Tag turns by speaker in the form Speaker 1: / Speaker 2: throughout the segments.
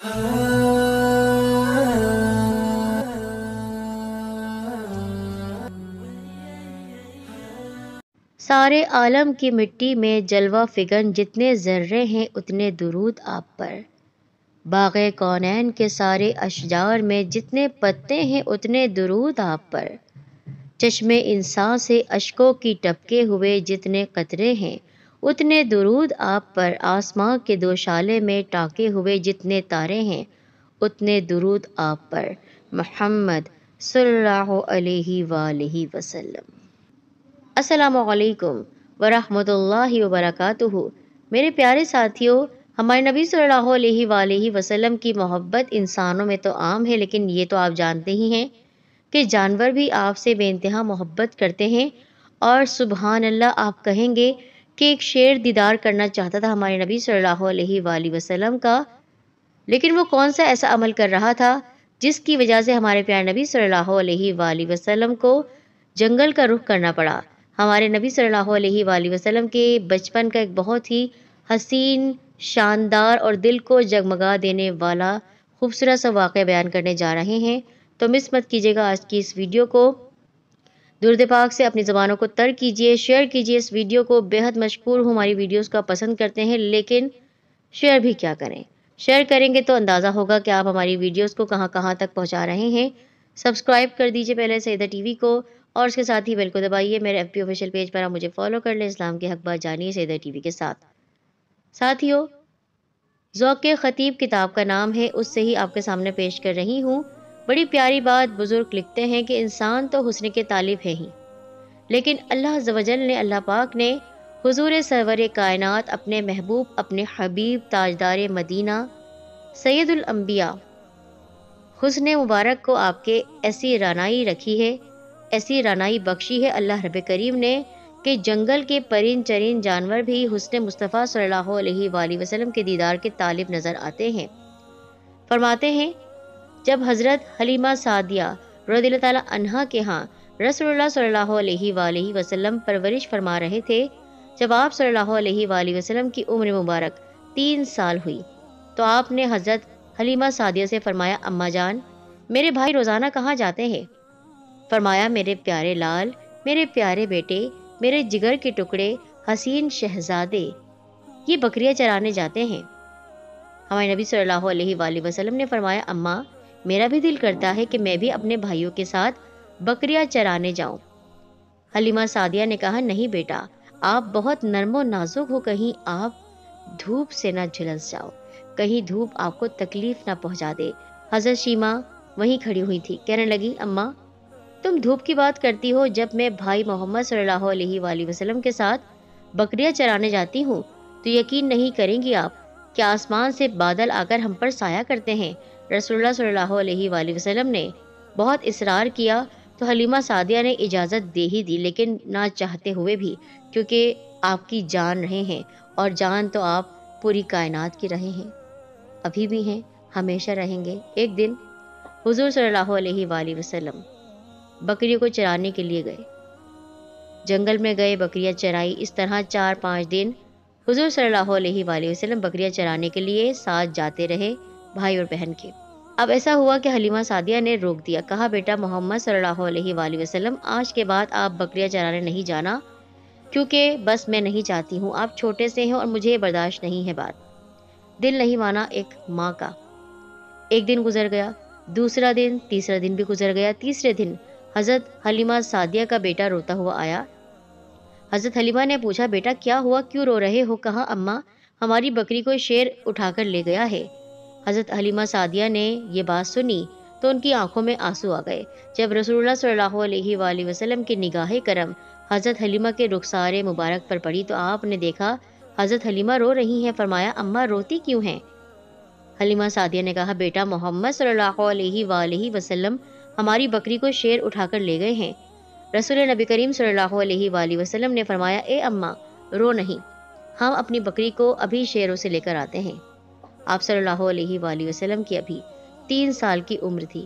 Speaker 1: سارے عالم کی مٹی میں جلوہ فگن جتنے ذرے ہیں اتنے درود آپ پر، باغ کونین کے سارے اشجار میں جتنے پتے ہیں اتنے درود آپ پر، چشم انسان سے اشکوں کی ٹپکے ہوئے جتنے قطرے ہیں اتنے درود آپ پر، آسماں کے دوشالے میں ٹاکے ہوئے جتنے تارے ہیں اتنے درود آپ پر، محمد صلی اللہ علیہ وآلہ وسلم۔ السلام علیکم ورحمۃ اللہ وبرکاتہ۔ میرے پیارے ساتھیوں، ہمارے نبی صلی اللہ علیہ وآلہ وسلم کی محبت انسانوں میں تو عام ہے، لیکن یہ تو آپ جانتے ہی ہیں کہ جانور بھی آپ سے بے انتہا محبت کرتے ہیں۔ اور سبحان اللہ، آپ کہیں گے کہ ایک شیر دیدار کرنا چاہتا تھا ہمارے نبی صلی اللہ علیہ وآلہ وسلم کا، لیکن وہ کون سا ایسا عمل کر رہا تھا جس کی وجہ سے ہمارے پیارے نبی صلی اللہ علیہ وآلہ وسلم کو جنگل کا رخ کرنا پڑا۔ ہمارے نبی صلی اللہ علیہ وآلہ وسلم کے بچپن کا ایک بہت ہی حسین، شاندار اور دل کو جگمگا دینے والا خوبصورت سا واقعہ بیان کرنے جا رہے ہیں، تو مس مت کیجیے گا آج کی اس ویڈیو کو، درود پاک سے اپنی زبانوں کو تر کیجیے، شیئر کیجیے اس ویڈیو کو۔ بےحد مشکور ہوں، ہماری ویڈیوز کا پسند کرتے ہیں، لیکن شیئر بھی کیا کریں، شیئر کریں گے تو اندازہ ہوگا کہ آپ ہماری ویڈیوز کو کہاں کہاں تک پہنچا رہے ہیں۔ سبسکرائب کر دیجیے پہلے سیدہ ٹی وی کو، اور اس کے ساتھ ہی بیل کو دبائیے۔ میرے ایف بی آفیشیل پیج پر آپ مجھے فالو کر لیں، اسلام کے حق بات جانیے سیدہ ٹی وی کے ساتھ۔ ساتھیوں، ذوق خطیب کتاب کا نام ہے، اس سے ہی آپ کے سامنے پیش کر رہی ہوں۔ بڑی پیاری بات بزرگ لکھتے ہیں کہ انسان تو حسن کے طالب ہے ہی، لیکن اللہ عز و جل نے، اللہ پاک نے حضور سرور کائنات، اپنے محبوب، اپنے حبیب، تاجدار مدینہ، سید الانبیاء حسن مبارک کو آپ کے ایسی رعنائی رکھی ہے، ایسی رعنائی بخشی ہے اللہ رب کریم نے کہ جنگل کے پرند چرند جانور بھی حسن مصطفیٰ صلی اللہ علیہ وآلہ وسلم کے دیدار کے طالب نظر آتے ہیں۔ فرماتے ہیں، جب حضرت حلیمہ سعدیہ رضی اللہ تعالیٰ عنہا کے ہاں رسول اللہ صلی اللہ علیہ وآلہ وسلم پرورش فرما رہے تھے، جب آپ صلی اللہ علیہ وآلہ وسلم کی عمر مبارک 3 سال ہوئی تو آپ نے حضرت حلیمہ سعدیہ سے فرمایا، اماں جان، میرے بھائی روزانہ کہاں جاتے ہیں؟ فرمایا، میرے پیارے لال، میرے پیارے بیٹے، میرے جگر کے ٹکڑے، حسین شہزادے، یہ بکریاں چرانے جاتے ہیں۔ ہمارے نبی صلی اللہ علیہ وآلہ وسلم نے فرمایا، اماں، میرا بھی دل کرتا ہے کہ میں بھی اپنے بھائیوں کے ساتھ بکریاں چرانے جاؤں۔ حلیمہ سعدیہ نے کہا، نہیں بیٹا، آپ بہت نرم و نازک ہو، کہیں آپ دھوپ سے نہ جھلس جاؤ، کہیں دھوپ آپ کو تکلیف نہ پہنچا دے۔ حضرت شیمہ وہیں کھڑی ہوئی تھی، کہنے لگی، اماں، تم دھوپ کی بات کرتی ہو، جب میں بھائی محمد صلی اللہ علیہ وآلہ وسلم کے ساتھ بکریاں چرانے جاتی ہوں تو یقین نہیں کریں گی آپ کہ آسمان سے بادل آ کر ہم پر سایہ کرتے ہیں۔ رسول اللہ صلی اللہ علیہ وآلہ وسلم نے بہت اصرار کیا تو حلیمہ سعدیہ نے اجازت دے ہی دی، لیکن نہ چاہتے ہوئے بھی، کیونکہ آپ کی جان رہے ہیں، اور جان تو آپ پوری کائنات کی رہے ہیں، ابھی بھی ہیں، ہمیشہ رہیں گے۔ ایک دن حضور صلی اللہ علیہ وآلہ وسلم بکریوں کو چرانے کے لیے گئے، جنگل میں گئے، بکریاں چرائی۔ اس طرح 4-5 دن حضور صلی اللہ علیہ وآلہ وسلم بکریاں چرانے کے لیے ساتھ جاتے رہے، بھائی اور بہن کے۔ اب ایسا ہوا کہ حلیمہ سعدیہ نے روک دیا، کہا، بیٹا محمد صلی اللہ علیہ وآلہ وسلم، آج کے بعد آپ بکریاں چرانے نہیں جانا، کیونکہ بس میں نہیں چاہتی ہوں، آپ چھوٹے سے ہیں اور مجھے برداشت نہیں ہے بات۔ دل نہیں مانا ایک ماں کا۔ ایک دن گزر گیا، دوسرا دن، تیسرا دن بھی گزر گیا۔ تیسرے دن حضرت حلیمہ سعدیہ کا بیٹا روتا ہوا آیا۔ حضرت حلیمہ نے پوچھا، بیٹا کیا ہوا، کیوں رو رہے ہو؟ کہا، اماں، ہماری بکری کو شیر اٹھا کر لے گیا ہے۔ حضرت حلیمہ سعدیہ نے یہ بات سنی تو ان کی آنکھوں میں آنسو آ گئے۔ جب رسول اللہ صلی اللہ علیہ وآلہ وسلم کی نگاہ کرم حضرت حلیمہ کے رخسار مبارک پر پڑی تو آپ نے دیکھا حضرت حلیمہ رو رہی ہیں۔ فرمایا، اماں روتی کیوں ہیں؟ حلیمہ سعدیہ نے کہا، بیٹا محمد صلی اللہ علیہ وآلہ وسلم ہماری بکری کو شیر اٹھا کر لے گئے ہیں۔ رسول نبی کریم صلی اللہ علیہ وآلہ وسلم نے فرمایا، اے اماں، رو نہیں، ہم اپنی بکری کو ابھی شیروں سے لے کر آتے ہیں۔ آپ صلی اللہ علیہ وآلہ وسلم کی ابھی 3 سال کی عمر تھی۔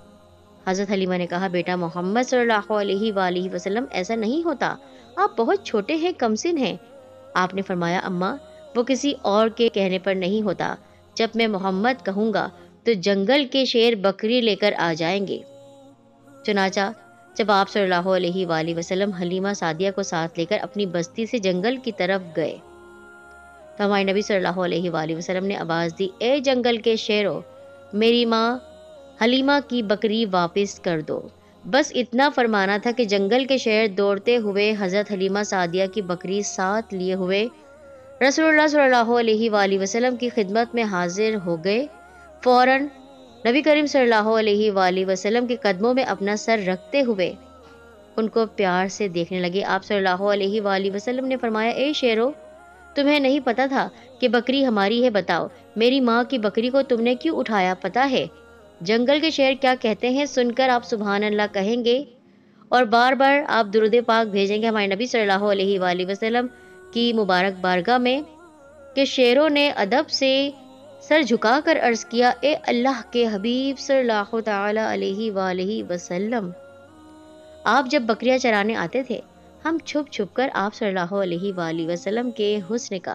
Speaker 1: حضرت حلیمہ نے کہا، بیٹا محمد صلی اللہ علیہ وآلہ وسلم ایسا نہیں ہوتا، آپ بہت چھوٹے ہیں، کم سن ہیں۔ آپ نے فرمایا، اماں، وہ کسی اور کے کہنے پر نہیں ہوتا، جب میں محمد کہوں گا تو جنگل کے شیر بکری لے کر آ جائیں گے۔ چنانچہ جب آپ صلی اللہ علیہ وآلہ وسلم حلیمہ سعدیہ کو ساتھ لے کر اپنی بستی سے جنگل کی طرف گئے تو ہمارے نبی صلی اللہ علیہ وآلہ وسلم نے آواز دی، اے جنگل کے شیرو، میری ماں حلیمہ کی بکری واپس کر دو۔ بس اتنا فرمانا تھا کہ جنگل کے شیر دوڑتے ہوئے حضرت حلیمہ سعدیہ کی بکری ساتھ لیے ہوئے رسول اللہ صلی اللہ علیہ وآلہ وسلم کی خدمت میں حاضر ہو گئے۔ فوراً نبی کریم صلی اللہ علیہ وآلہ وسلم کے قدموں میں اپنا سر رکھتے ہوئے ان کو پیار سے دیکھنے لگے۔ آپ صلی اللہ علیہ وآلہ وسلم نے فرمایا، اے شیرو، تمہیں نہیں پتا تھا کہ بکری ہماری ہے؟ بتاؤ، میری ماں کی بکری کو تم نے کیوں اٹھایا؟ پتا ہے جنگل کے شیر کیا کہتے ہیں؟ سن کر آپ سبحان اللہ کہیں گے اور بار بار آپ درود پاک بھیجیں گے ہمارے نبی صلی اللہ علیہ وآلہ وسلم کی مبارک بارگاہ میں کہ شیروں نے ادب سے سر جھکا کر عرض کیا، اے اللہ کے حبیب صلی اللہ تعالی علیہ وآلہ وسلم، آپ جب بکریاں چرانے آتے تھے ہم چھپ چھپ کر آپ صلی اللہ علیہ وآلہ وسلم کے حسن کا،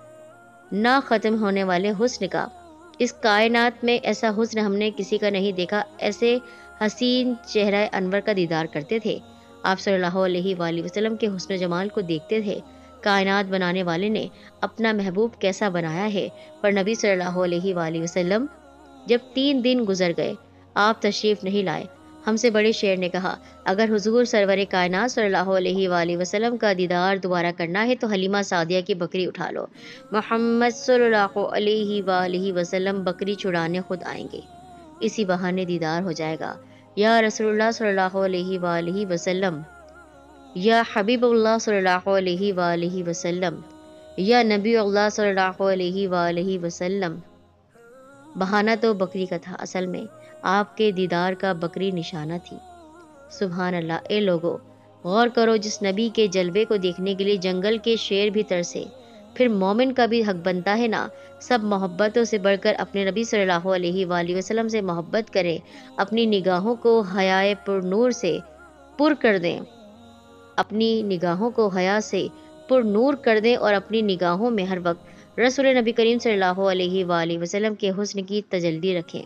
Speaker 1: نہ ختم ہونے والے حسن کا، اس کائنات میں ایسا حسن ہم نے کسی کا نہیں دیکھا، ایسے حسین چہرہ انور کا دیدار کرتے تھے۔ آپ صلی اللہ علیہ وآلہ وسلم کے حسن و جمال کو دیکھتے تھے۔ کائنات بنانے والے نے اپنا محبوب کیسا بنایا ہے، پر نبی صلی اللہ علیہ وآلہ وسلم جب 3 دن گزر گئے آپ تشریف نہیں لائے۔ ہم سے بڑے شیر نے کہا، اگر حضور سرور کائنات صلی اللہ علیہ وآلہ وسلم کا دیدار دوبارہ کرنا ہے تو حلیمہ سعدیہ کی بکری اٹھا لو، محمد صلی اللہ علیہ وآلہ وسلم بکری چھڑانے خود آئیں گے، اسی بہانے دیدار ہو جائے گا۔ یا رسول اللہ صلی اللہ علیہ وآلہ وسلم، یا حبیب اللہ صلی اللہ علیہ وآلہ وسلم، یا نبی اللہ صلی اللہ علیہ وآلہ وسلم۔ بہانہ تو بکری کا تھا، اصل میں آپ کے دیدار کا بکری نشانہ تھی۔ سبحان اللہ۔ اے لوگو، غور کرو، جس نبی کے جلوے کو دیکھنے کے لیے جنگل کے شیر بھی ترسے، پھر مومن کا بھی حق بنتا ہے نا، سب محبتوں سے بڑھ کر اپنے نبی صلی اللہ علیہ وآلہ وسلم سے محبت کریں، اپنی نگاہوں کو حیائے پر نور سے پر کر دیں، اپنی نگاہوں کو حیا سے پر نور کر دیں اور اپنی نگاہوں میں ہر وقت رسول نبی کریم صلی اللہ علیہ وآلہ وسلم کے حسن کی تجلی رکھیں۔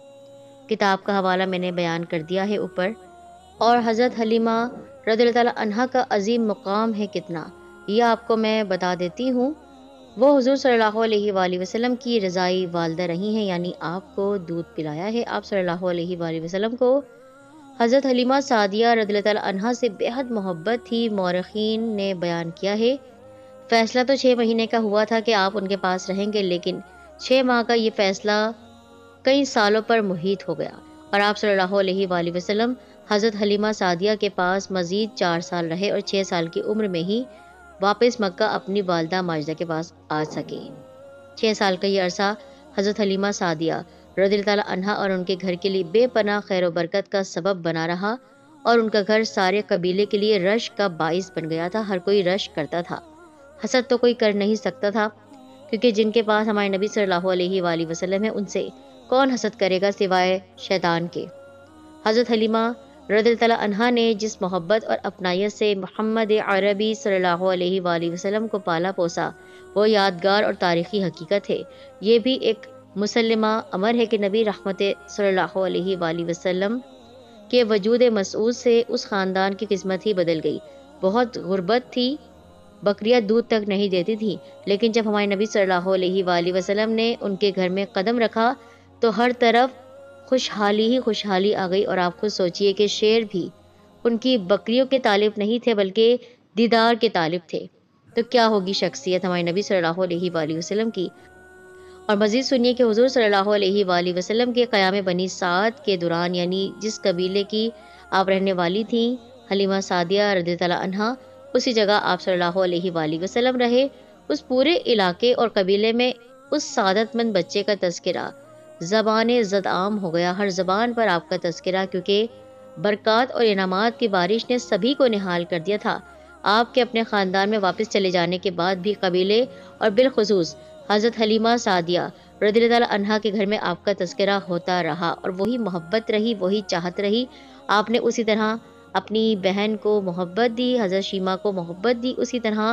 Speaker 1: کتاب کا حوالہ میں نے بیان کر دیا ہے اوپر، اور حضرت حلیمہ رضی اللہ تعالیٰ عنہا کا عظیم مقام ہے کتنا، یہ آپ کو میں بتا دیتی ہوں۔ وہ حضور صلی اللہ علیہ وآلہ وسلم کی رضائی والدہ رہی ہیں، یعنی آپ کو دودھ پلایا ہے۔ آپ صلی اللہ علیہ وآلہ وسلم کو حضرت حلیمہ سعدیہ رضی اللہ تعالیٰ عنہا سے بے حد محبت تھی۔ مورخین نے بیان کیا ہے، فیصلہ تو 6 مہینے کا ہوا تھا کہ آپ ان کے پاس رہیں گے، لیکن 6 ماہ کا یہ فیصلہ کئی سالوں پر محیط ہو گیا، اور آپ صلی اللہ علیہ وآلہ وسلم حضرت حلیمہ سعدیہ کے پاس مزید 4 سال رہے اور 6 سال کی عمر میں ہی واپس مکہ اپنی والدہ ماجدہ کے پاس آ سکے۔ 6 سال کا یہ عرصہ حضرت حلیمہ سعدیہ رضی اللہ تعالیٰ عنہا اور ان کے گھر کے لیے بے پناہ خیر و برکت کا سبب بنا رہا، اور ان کا گھر سارے قبیلے کے لیے رشک کا باعث بن گیا تھا۔ ہر کوئی رشک کرتا تھا، حسد تو کوئی کر نہیں سکتا تھا، کیونکہ جن کے پاس ہمارے نبی صلی اللہ علیہ وآلہ وسلم ہے ان سے کون حسد کرے گا سوائے شیطان کے۔ حضرت حلیمہ رضی اللہ تعالیٰ عنہا نے جس محبت اور اپنائیت سے محمد عربی صلی اللہ علیہ وآلہ وسلم کو پالا پوسا، وہ یادگار اور تاریخی حقیقت ہے۔ یہ بھی ایک مسلمہ امر ہے کہ نبی رحمت صلی اللہ علیہ وآلہ وسلم کے وجود مسعود سے اس خاندان کی قسمت ہی بدل گئی۔ بہت غربت تھی، بکریاں دودھ تک نہیں دیتی تھیں، لیکن جب ہمارے نبی صلی اللہ علیہ وآلہ وسلم نے ان کے گھر میں قدم رکھا تو ہر طرف خوشحالی ہی خوشحالی آ گئی۔ اور آپ خود سوچئے کہ شیر بھی ان کی بکریوں کے طالب نہیں تھے بلکہ دیدار کے طالب تھے، تو کیا ہوگی شخصیت ہمارے نبی صلی اللہ علیہ وآلہ وسلم کی۔ اور مزید سنیے کہ حضور صلی اللہ علیہ وآلہ وسلم کے قیام بنی سعد کے دوران، یعنی جس قبیلے کی آپ رہنے والی تھیں حلیمہ سعدیہ رضی اللہ عنہا، اسی جگہ آپ صلی اللہ علیہ وآلہ وسلم رہے۔ اس پورے علاقے اور قبیلے میں اس سعادت مند بچے کا تذکرہ زبان زد عام ہو گیا، ہر زبان پر آپ کا تذکرہ، کیونکہ برکات اور انعامات کی بارش نے سبھی کو نہال کر دیا تھا۔ آپ کے اپنے خاندان میں واپس چلے جانے کے بعد بھی قبیلے اور بالخصوص حضرت حلیمہ سعدیہ رضی اللہ عنہا کے گھر میں آپ کا تذکرہ ہوتا رہا، اور وہی محبت رہی، وہی چاہت رہی۔ آپ نے اسی طرح اپنی بہن کو محبت دی، حضرت شیمہ کو محبت دی، اسی طرح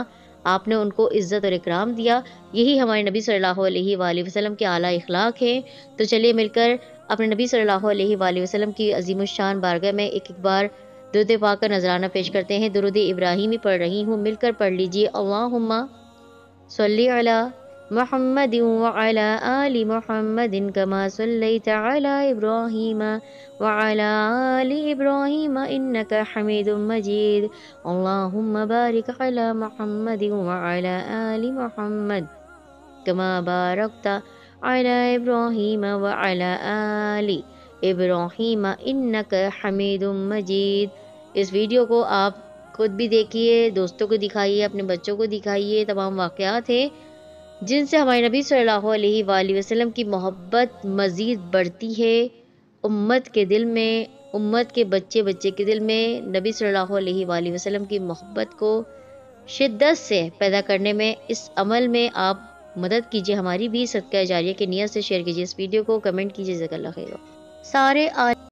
Speaker 1: آپ نے ان کو عزت اور اکرام دیا۔ یہی ہمارے نبی صلی اللہ علیہ وآلہ وسلم کے اعلیٰ اخلاق ہیں۔ تو چلیے مل کر اپنے نبی صلی اللہ علیہ وآلہ وسلم کی عظیم الشان بارگاہ میں ایک بار درود پاک کا نذرانہ پیش کرتے ہیں۔ درود ابراہیمی پڑھ رہی ہوں، مل کر پڑھ لیجیے۔ اللہم صلی علی محمد وعلی آل محمد کما صلیت علی ابراہیم وعلی آل ابراہیم انک حمید مجید۔ اللہم بارک علی محمد وعلی آل محمد کما بارکت علی ابراہیم وعلی آل ابراہیم انک حمید مجید۔ اس ویڈیو کو آپ خود بھی دیکھیے، دوستوں کو دکھائیے، اپنے بچوں کو دکھائیے۔ تمام واقعات ہیں جن سے ہمارے نبی صلی اللہ علیہ وآلہ وسلم کی محبت مزید بڑھتی ہے۔ امت کے دل میں، امت کے بچے بچے کے دل میں نبی صلی اللہ علیہ وآلہ وسلم کی محبت کو شدت سے پیدا کرنے میں، اس عمل میں آپ مدد کیجیے ہماری بھی، صدقہ جاریہ کی نیت سے شیئر کیجیے اس ویڈیو کو، کمنٹ کیجیے۔ جزاک اللہ خیر۔ سارے